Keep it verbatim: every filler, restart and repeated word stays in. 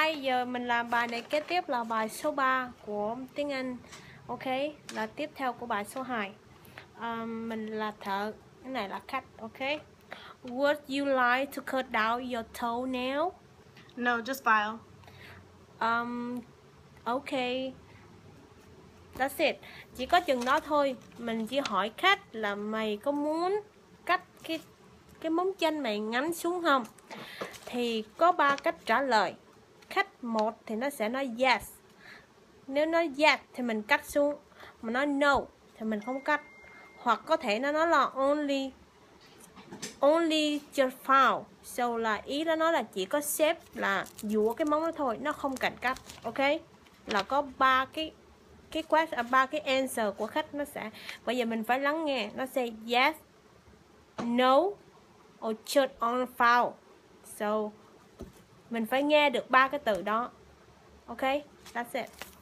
Alright, giờ mình làm bài này kế tiếp là bài số ba của tiếng Anh. Ok, là tiếp theo của bài số hai. um, Mình là thợ, cái này là khách. Ok. Would you like to cut down your toenail? No, just file. Um, ok. That's it. Chỉ có chừng đó thôi. Mình chỉ hỏi khách là mày có muốn cắt cái cái móng chân mày ngắn xuống không? Thì có ba cách trả lời. Khách một thì nó sẽ nói yes. Nếu nói yes thì mình cắt xuống, mà nói no thì mình không cắt. Hoặc có thể nó nói là only only just file. So là ý đó nói là chỉ có xếp là dũa cái móng đó thôi, nó không cần cắt. Ok, là có ba cái cái question, ba cái answer của khách nó sẽ. Bây giờ mình phải lắng nghe. Nó sẽ yes, no or just on file. So mình phải nghe được ba cái từ đó. Ok, that's it.